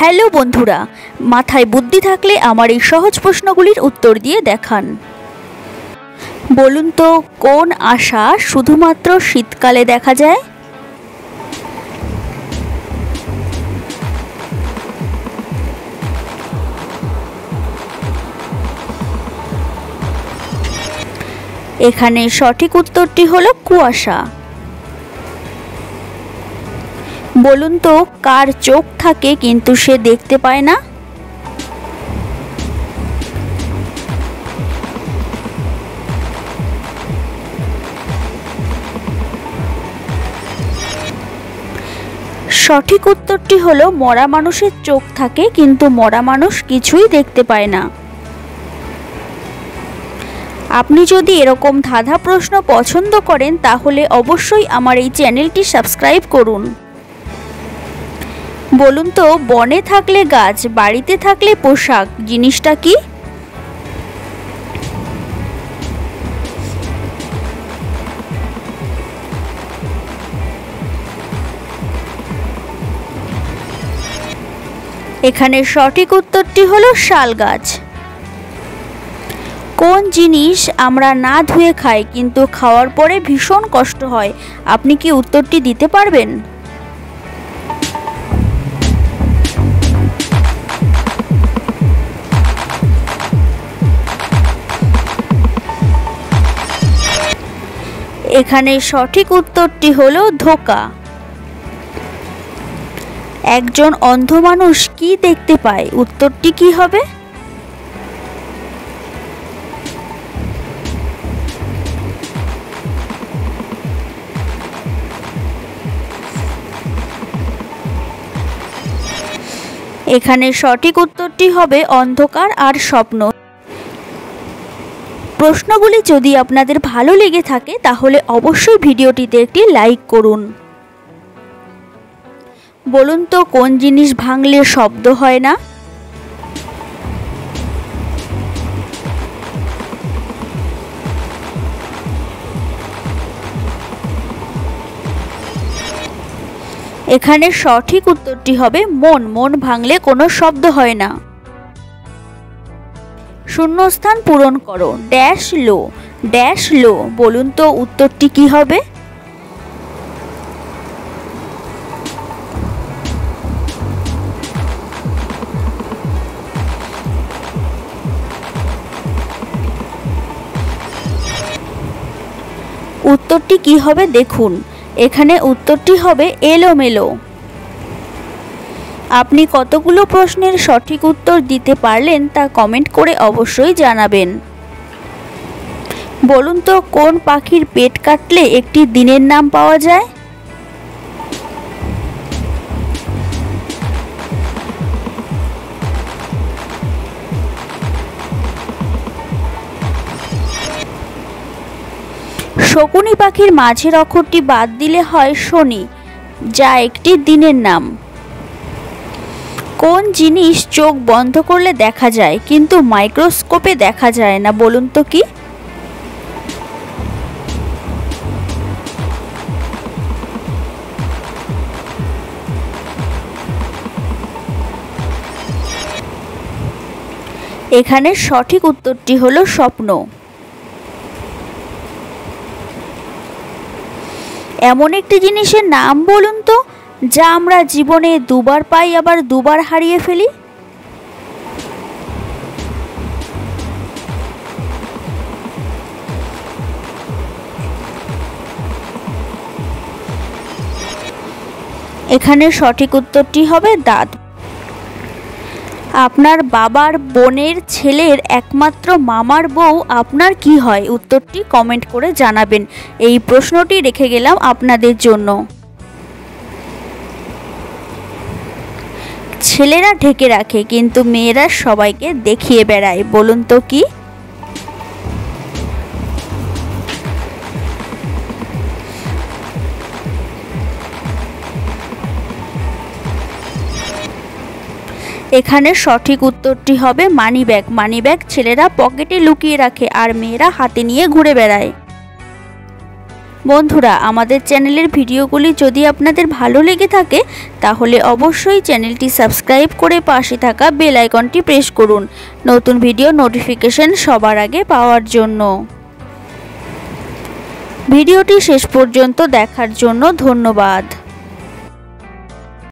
Hello বন্ধুরা, মাথায় বুদ্ধি থাকলে আমার এই সহজ প্রশ্নগুলির উত্তর দিয়ে দেখান। বলুন তো, কোন আশা শুধুমাত্র শীতকালে দেখা যায়? এখানে সঠিক উত্তরটি হলো কুয়াশা। বলুন তো, কার চোখ থাকে কিন্তু সে দেখতে পায় না? সঠিক উত্তরটি হলো মরা মানুষের চোখ থাকে কিন্তু মরা মানুষ কিছুই দেখতে পায় না। আপনি যদি এরকম ধাঁধা প্রশ্ন পছন্দ করেন তাহলে অবশ্যই আমার এই চ্যানেলটি সাবস্ক্রাইব করুন। বলুন তো, বনে থাকলে গাছ, বাড়িতে থাকলে পোশাক, জিনিসটা কি? এখানে সঠিক উত্তরটি হলো শাল গাছ। কোন জিনিস আমরা না ধুয়ে খাই কিন্তু খাওয়ার পরে ভীষণ কষ্ট হয়? আপনি কি উত্তরটি দিতে পারবেন? এখানে সঠিক উত্তরটি হলো ধোঁকা। একজন অন্ধ মানুষ কি দেখতে পায়? উত্তরটি কি হবে? এখানে সঠিক উত্তরটি হবে অন্ধকার আর স্বপ্ন। প্রশ্নগুলি যদি আপনাদের ভালো লেগে থাকে তাহলে অবশ্যই ভিডিওটিতে একটি লাইক করুন। বলুন তো, কোন জিনিস ভাঙলে শব্দ হয় না? এখানে সঠিক উত্তরটি হবে মন। মন ভাঙলে কোনো শব্দ হয় না। শূন্যস্থান পূরণ করো। ড্যাশ লো, ড্যাশ লো। বলুন তো উত্তরটি কি হবে? উত্তরটি কি হবে দেখুন। এখানে উত্তরটি হবে এলোমেলো। আপনি কতগুলো প্রশ্নের সঠিক উত্তর দিতে পারলেন তা কমেন্ট করে অবশ্যই জানাবেন। বলুন তো, কোন পাখির পেট কাটলে একটি দিনের নাম পাওয়া যায়? শকুনি পাখির মাঝের অক্ষরটি বাদ দিলে হয় শনি, যা একটি দিনের নাম। কোন জিনিস চোখ বন্ধ করলে দেখা যায় কিন্তু মাইক্রোস্কোপে দেখা যায় না? বলুন তো কি? এখানে সঠিক উত্তরটি হলো স্বপ্ন। এমন একটি জিনিসের নাম বলুন তো যা আমরা জীবনে দুবার পাই আবার দুবার হারিয়ে ফেলি। এখানে সঠিক উত্তরটি হবে দাঁত। আপনার বাবার বোনের ছেলের একমাত্র মামার বউ আপনার কি হয়? উত্তরটি কমেন্ট করে জানাবেন। এই প্রশ্নটি রেখে গেলাম আপনাদের জন্য। ছেলেরা ঢেকে রাখে কিন্তু মেয়েরা সবাইকে দেখিয়ে বেড়ায়। বলুন তো কি? এখানে সঠিক উত্তরটি হবে মানিব্যাগ। মানিব্যাগ ছেলেরা পকেটে লুকিয়ে রাখে আর মেয়েরা হাতে নিয়ে ঘুরে বেড়ায়। বন্ধুরা, আমাদের চ্যানেলের ভিডিওগুলি যদি আপনাদের ভালো লেগে থাকে তাহলে অবশ্যই চ্যানেলটি সাবস্ক্রাইব করে পাশে থাকা বেল আইকনটি প্রেস করুন নতুন ভিডিও নোটিফিকেশন সবার আগে পাওয়ার জন্য। ভিডিওটি শেষ পর্যন্ত দেখার জন্য ধন্যবাদ।